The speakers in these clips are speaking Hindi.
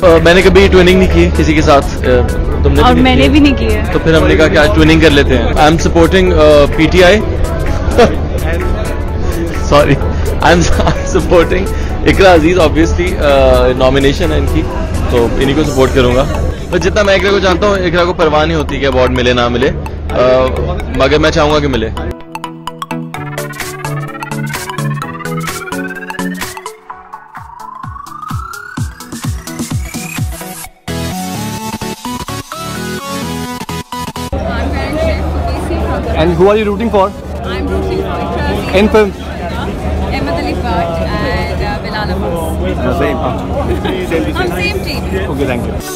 मैंने कभी ट्विनिंग नहीं की किसी के साथ, तुमने और मैंने भी नहीं की है, तो फिर हमने कहा कि आज ट्विनिंग कर लेते हैं। I am supporting PTI, sorry, I am supporting Iqra Aziz. Obviously nomination है इनकी, तो इन्हीं को सपोर्ट करूंगा। पर जितना मैं इकरा को जानता हूँ, इकरा को परवाह नहीं होती कि अवार्ड मिले ना मिले, मगर मैं चाहूंगा कि मिले। And who are you rooting for? I'm rooting for Ikra In film? Ahmed Ali Bhatt and Bilal Abbas. The same. Same. On same team. Okay, thank you.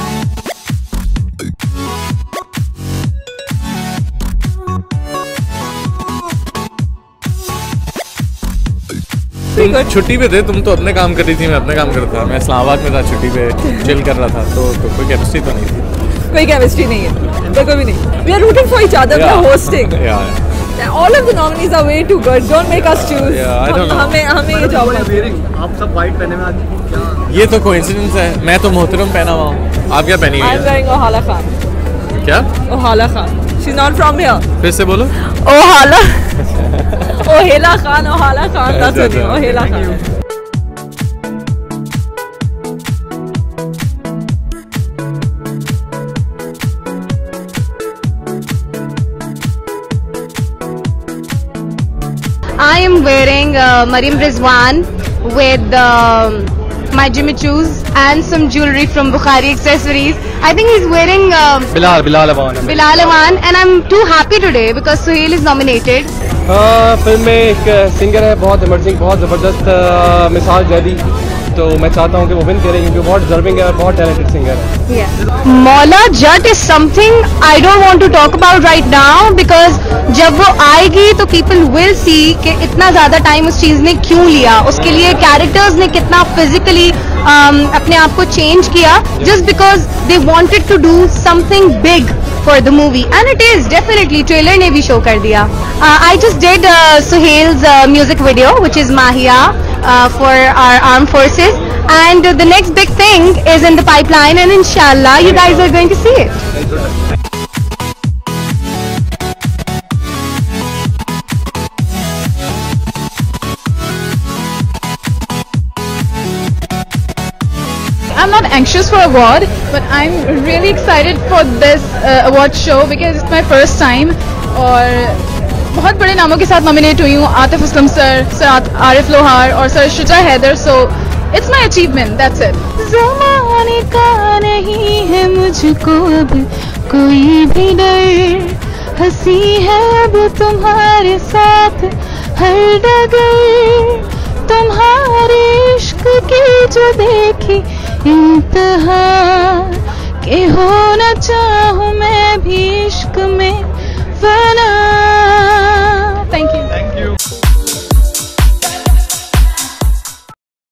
तुम छुट्टी पे थे, तुम तो अपने काम कर रही थी, मैं अपने काम कर रहा था। मैं इस्लामाबाद में था, छुट्टी पे चिल कर रहा था, तो कोई केमिस्ट्री तो नहीं थी। कोई केमिस्ट्री नहीं है, बिल्कुल भी नहीं। We are rooting for each other. We are hosting. Yeah. All of the nominees are way too good. Don't make us choose. Yeah, I don't know. हमें ये जॉब है। आप सब वाइट पहने में आज क्या? ये तो कोइंसिडेंस है, मैं तो मोहतरम पहना हुआ हूँ। आप क्या पहनी हुई I'm है? wearing Ohala Khan. क्या? Ohala Khan. She's not from here. फिर से बोलो। Ohala. Ohela Khan. Ohala Khan. That's it. Ohela Khan. I am wearing Mariam Rizwan with my Jimmy Choos and some jewelry from Bukhari Accessories. I think he's wearing Bilal Awan, and I'm too happy today because Suhail is nominated. Film में एक सिंगर है बहुत इमर्जिंग, बहुत ज़बरदस्त मिसाल जैदी, तो मैं चाहता हूँ कि वो विन करे क्योंकि बहुत डिजर्विंग है और बहुत टैलेंटेड सिंगर है। Mawla Jatt is something I don't want to talk about right now because जब वो आएगी तो people will see कि इतना ज़्यादा टाइम उस चीज़ ने क्यों लिया, उसके लिए कैरेक्टर्स ने कितना फिजिकली अपने आप को चेंज किया just because they wanted to do something big for the movie and it is definitely trailer ने भी शो कर दिया। I just did Suhail's music video which is Mahiya for our armed forces and the next big thing is in the pipeline and inshallah you guys are going to see it. I'm not anxious for award, but I'm really excited for this award show because it's my first time और बहुत बड़े नामों के साथ नॉमिनेट हुई हूँ, आतिफ असलम सर, सर आरिफ लोहार और sir Shuja Haider, so it's my achievement, that's it. ज़माने का नहीं है मुझको अब कोई भी डर, हंसी है अब तुम्हारे साथ हर डगर, तुम्हारे इश्क की जो देखी इंतहा के हो न चाहूँ मैं भी इश्क में फना